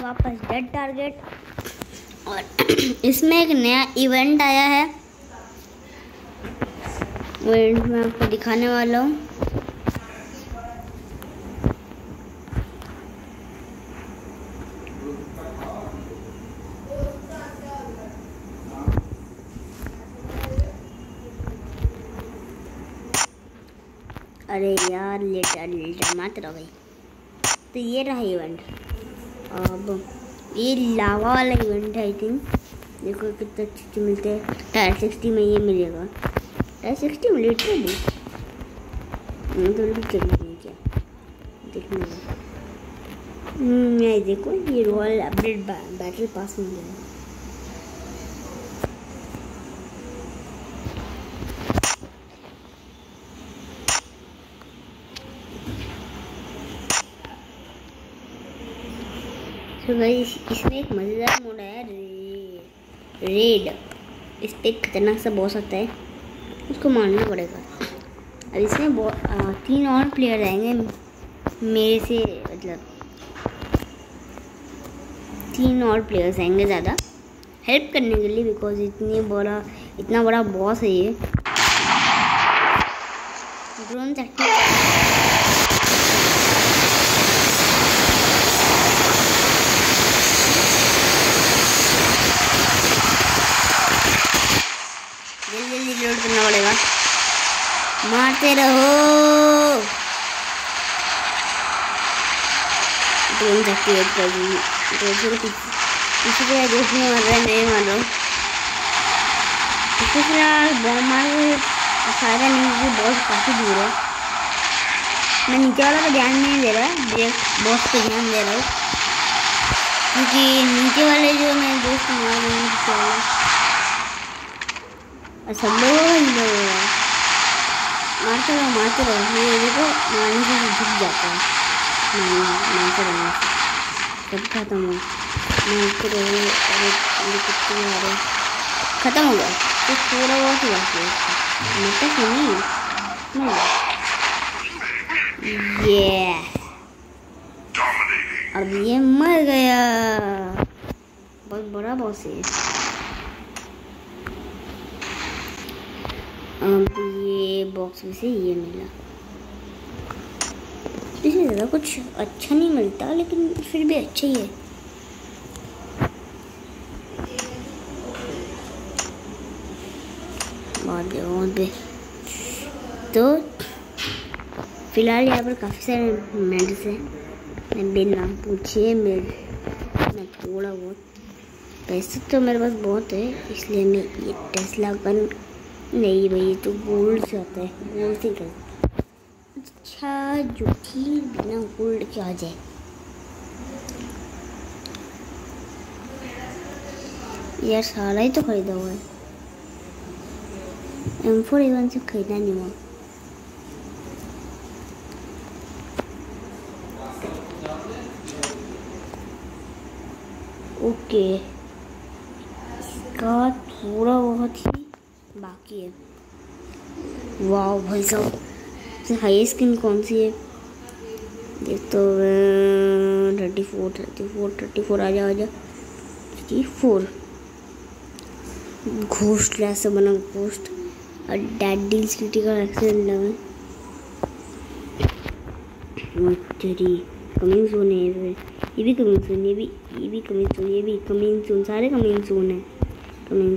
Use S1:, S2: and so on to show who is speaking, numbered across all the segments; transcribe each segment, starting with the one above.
S1: वापस dead target. और इसमें एक नया इवेंट आया है, वो इवेंट मैं आपको दिखाने वाला हूँ। अरे यार लेटर मत रहो भाई। तो ये रहा इवेंट। अब ये लावा वाला इवेंट है आई थिंक। देखो कितने अच्छे मिलते हैं। टायर 60 में ये मिलेगा। टायर 60 में लिटरली तो भी चेक नहीं किया देखने में। ये देखो ये रॉयल अपडेट बैटल पास में मिलेगा। तो गाइस इसमें एक मज़ेदार मोड है रेड। इस पे खतरनाक सा बॉस आता है, उसको मारना पड़ेगा। अब इसमें 3 और प्लेयर आएंगे मेरे से, मतलब 3 और प्लेयर्स आएंगे ज़्यादा हेल्प करने के लिए, बिकॉज इतना बड़ा बॉस है ये। ड्रोन जल्दी लोड करना पड़ेगा। मारते रहो। ड्रोन एक्टिवेट कर दी। किसी को देखने मार रहा है, नहीं मार रहा हूँ फिलहाल। बॉम्ब मार फायदा नहीं क्योंकि बॉस काफ़ी दूर है। मैं नीचे वाला का ध्यान नहीं दे रहा, डायरेक्ट बॉस पे ध्यान दे रहा हूँ, क्योंकि नीचे वाले जो मैं दोस्त मार रहे हैं और सब लोगों का ही लोग मारते रहो। ये देखो मारने से झुक जाता है। मारते रहो सब खत्म हो। मारते रहो। अरे कितने आ रहे खत्म हो गया। तो थोड़ा बहुत ही बाकी है, मतलब नहीं। ये अब ये मर गया। बहुत बड़ा बॉस है। अब ये बॉक्स में से ये मिला। इसमें ज़्यादा कुछ अच्छा नहीं मिलता, लेकिन फिर भी अच्छा ही है। बहुत भी तो फिलहाल यहाँ पर काफ़ी सारे मेड्स हैं। मैं बिना पूछे मैं थोड़ा बहुत पैसे तो मेरे पास बहुत है, इसलिए मैं ये टेस्ला गन नहीं भाई, तो गोल्ड से आता है, गोल्ड से कर। अच्छा जो कि बिना गोल्ड के आ जाए। यार सारा ही तो खरीदा हुआ है। M4A1 से खरीदा नहीं हुआ। ओके इसका थोड़ा बहुत ही बाकी है। वाह भाई साहब, सबसे हाई स्किन कौन सी है देख तो। 34 आ जा 34 घोस्ट ऐसा बना घोस्ट। और डेड डील्स क्रिटिकल एक्सीडेंट लगा तेरी कमिंग सून है। ये भी कमिंग सून, ये भी कमिंग सून, ये भी कमिंग सून, सारे कमिंग सून है। कमिंग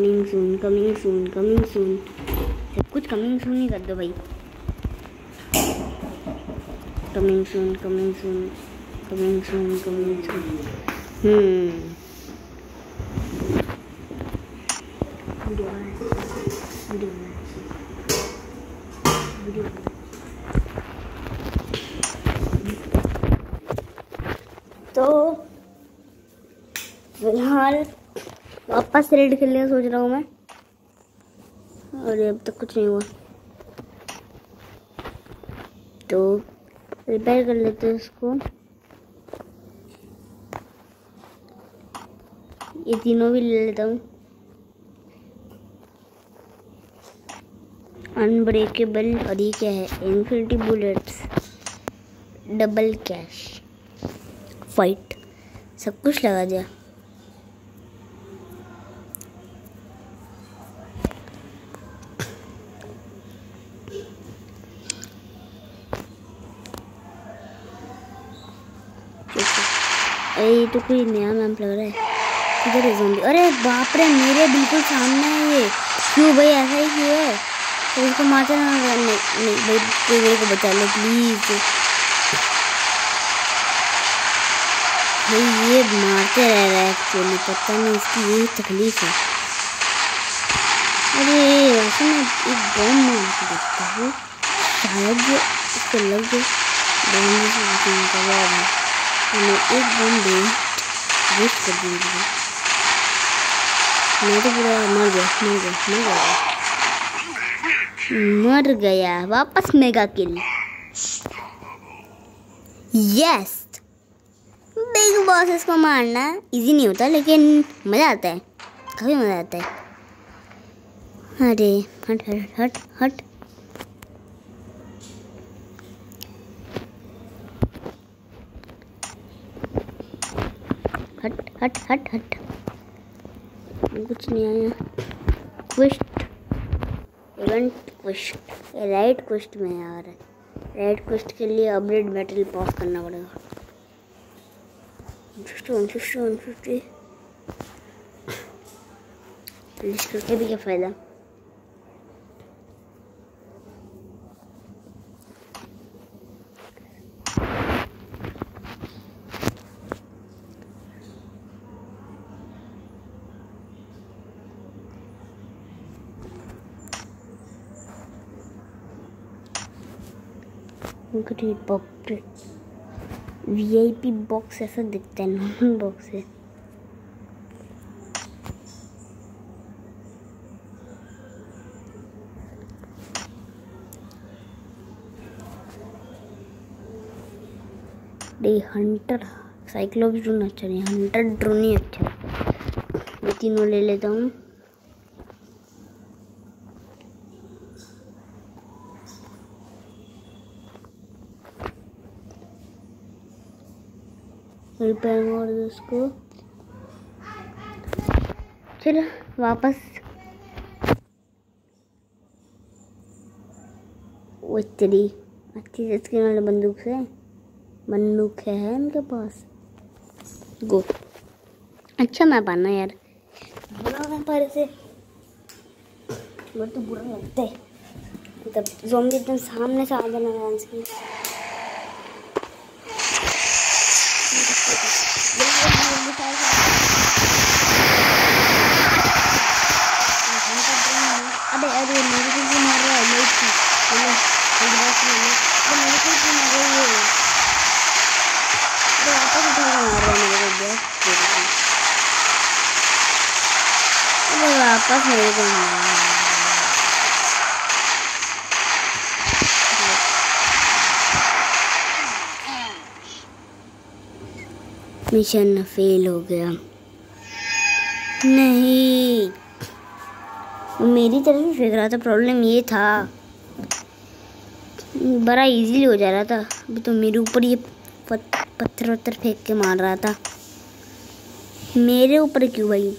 S1: सून सब कुछ कमिंग सून ही कर दो भाई। कमिंग सून तो फिलहाल वापस रेड खेलने का सोच रहा हूँ मैं, और अब तक कुछ नहीं हुआ तो रिपेयर कर लेते हैं इसको। ये तीनों भी ले लेता हूँ। अनब्रेकेबल, और ये क्या है? Infinity bullets, double cash, fight. सब कुछ लगा दिया। अरे ये तो कोई नया मैप लग रहा है। किधर है ज़ॉम्बी? अरे बाप रे, मेरे बिल्कुल सामने है ये। क्यों भाई, ऐसा ही क्यों है? तो इसको मारते ना। नहीं भाई, कोई मेरे को बचा लो प्लीज भाई। ये मारते रह रहा है एक्चुअली, पता नहीं इसकी यही तकलीफ है। अरे वैसे मैं एक बम मार के देखता हूँ, शायद जो इसको लग गए। बम मैंने एक बम दे वेस्ट कर दूँगी। मैं तो पूरा मर गया। वापस mega kill. Yes, big bosses को मारना इजी नहीं होता, लेकिन मज़ा आता है, काफ़ी मज़ा आता है। अरे हट हट हट हट। हट हट हट हट। कुछ नहीं आया। Quest, event quest, right quest में यार। राइट क्वेस्ट के लिए अपडेट बैटल पास करना पड़ेगा। 150 लिस्ट करके भी क्या फ़ायदा। VIP बॉक्स ऐसा दिखता है, नॉर्मल बॉक्स है। हंटर साइक्लोप्स ड्रोन अच्छा नहीं, हंटर ड्रोन ही अच्छा। ये तीनों ले लेता हूँ। और उसको चलो वापस। वो तेरी अच्छी स्किन वाले बंदूक है इनके पास। गो, अच्छा मैं पाना यार, बुरा व्यापार से बहुत बुरा लगता है। मतलब ज़ॉम्बी एकदम सामने से आ जाना डांस की। अबे अरे मेरे को भी मार रहा है। मेरे को भी मार रहा है। वापस उठा के मार रहा है मेरे को। अरे वापस मेरे को मिशन फेल हो गया। नहीं, मेरी तरफ ही फेंक रहा था। प्रॉब्लम ये था, बड़ा इजीली हो जा रहा था। अभी तो मेरे ऊपर ये पत्थर वत्थर फेंक के मार रहा था। मेरे ऊपर क्यों भाई?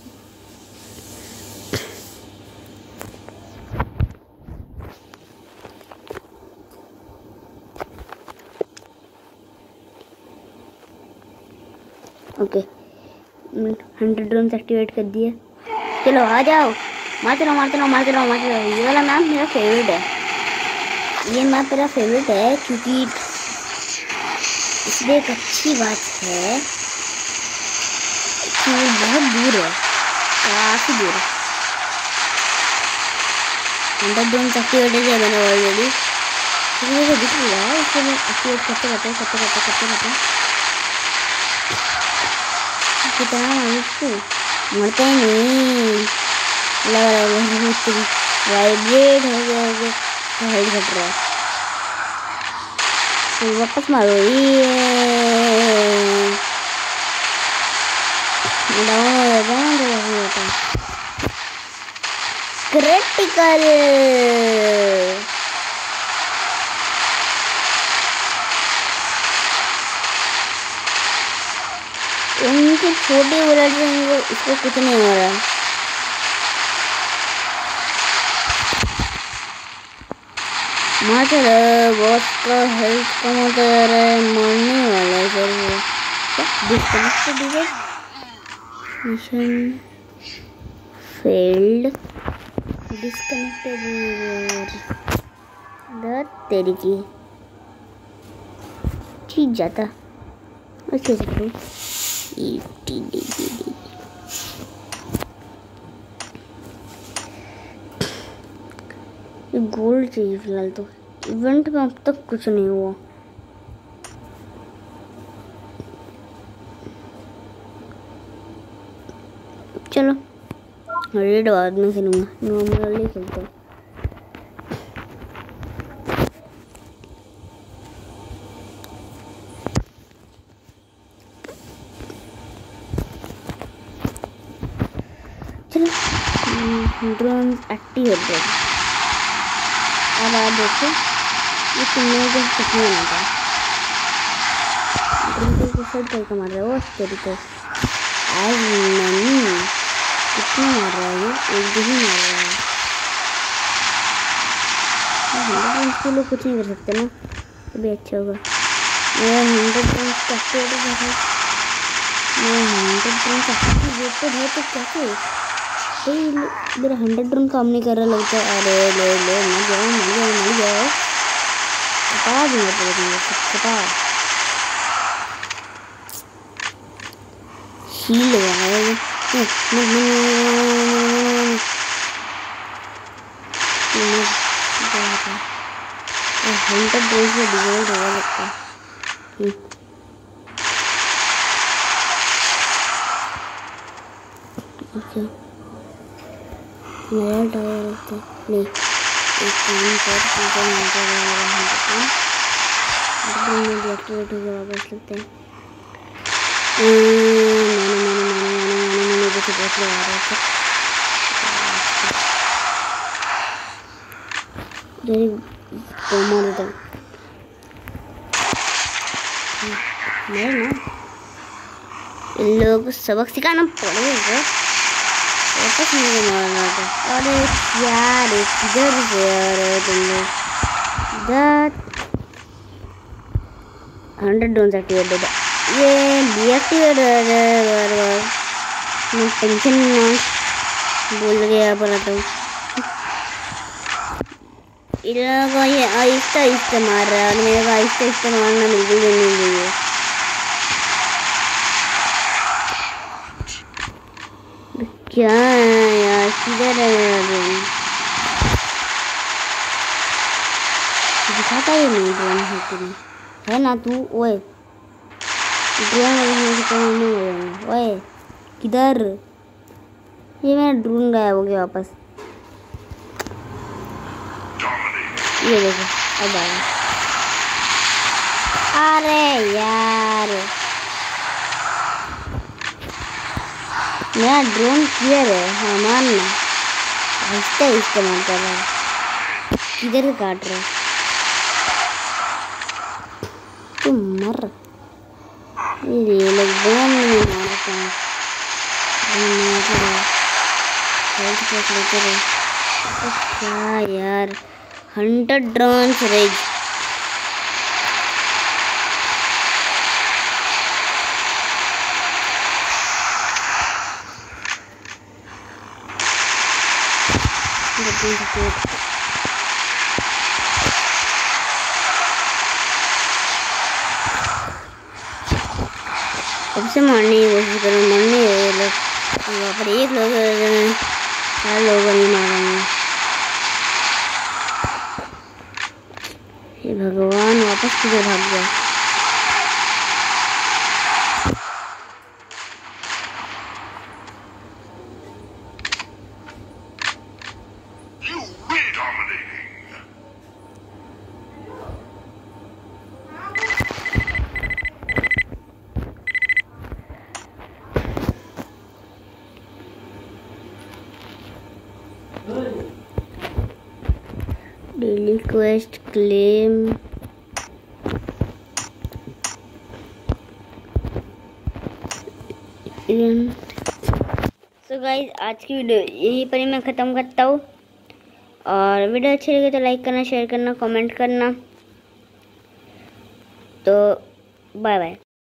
S1: ओके, 100 ड्रोन्स एक्टिवेट कर दिए। चलो आ जाओ, मारते रहो। ये वाला मैप मेरा फेवरेट है। ये मैप मेरा फेवरेट है क्योंकि इसमें एक अच्छी बात है कि वो बहुत दूर है, काफ़ी दूर है। 100 ड्रोन्स एक्टिवेट है मैंने ऑलरेडी। मुझे दिख रहा है, इसको मैं एक्टिवेट करते रहते कितना इसको मरते ही नहीं। लग रहा है वाइब्रेट हो गया तो हेल्थ घट रहा है। तो वापस मारो। ये क्रिटिकल। उनके छोटे बुलेट हैं, इसको कुछ नहीं हो रहा। मात्र बॉस का हेल्थ कम होता जा रहा है, मरने वाला है सर वो। Disconnected device mission failed, disconnected तेरी की ठीक जाता। ओके सर गोल्ड चाहिए फिलहाल तो। इवेंट में अब तक कुछ नहीं हुआ। चलो रेड बाद में खेलूंगा, नॉर्मली खेलता हूँ। चलो ड्रोन एक्टिवेट कर। अब आप देखो ये तुमने जो कितना मारा ड्रोन को सेट करके मार रहा है वो तरीके आज नहीं कितना मार रहा है, ये एक भी मार रहा है। इसके लोग कुछ नहीं कर सकते ना, अभी अच्छा होगा। मैं 100 ड्रोन एक्टिवेट है, मैं 100 ड्रोन एक्टिवेटेड है तो कैसे मेरा 100 ड्रोन काम नहीं कर रहा लगता है। अरे ले मर जाओ बता दूंगा पता शील है 100 ड्रोन से डिवाइड होगा लगता है। ओके मेरा टायर तो नहीं एक काम कर एक्टिवेट हो गया वापस लगते हैं। मैंने जैसे बहुत लगा रहा था तो मार देता हूँ मैं ना। इन लोगों को सबक सिखाना पड़ेगा, वापस मुझे मारना था। अरे यार किधर से आ रहे हो तुम लोग। 100 ड्रोन एक्टिवेट होता ये डीएक्टिवेट हो रहा है बार बार। मैं टेंशन ना भूल गया पर तो इन लोगों को ये आहिस्ता मार रहा है और मेरे को आहिस्ता मारना बिल्कुल भी नहीं चाहिए। क्या है यार किधर है मेरा ड्रोन, दिखाता ही नहीं ड्रोन है कि है ना तू। ओए ड्रोन ओए किधर, ये मेरा ड्रोन गायब हो गया वापस। ये देखो अब आया। अरे यार मेरा ड्रोन क्लियर है। हाँ मानना आहिस्ता इस्तेमाल कर रहा है, किधर काट रहा है तुम मर। ये लोग ड्रोन नहीं मारते हैं, क्या यार 100 ड्रोन रेज। अब से मारने की कोशिश करो, मरने ये लोग वहाँ पर एक लोग 4 लोग नहीं मारेंगे। ये भगवान वापस किधर भाग गया। Daily quest claim so guys आज की वीडियो यहीं पर ही मैं ख़त्म करता हूँ। और वीडियो अच्छी लगी तो लाइक करना, शेयर करना, कमेंट करना। तो बाय बाय।